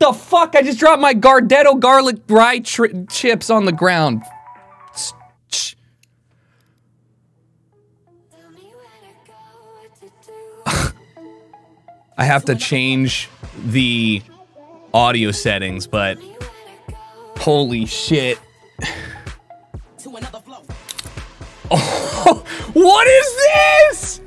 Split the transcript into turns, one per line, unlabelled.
the fuck? I just dropped my Gardetto garlic rye chips on the ground. I have to change the audio settings, but holy shit. Oh, what is this?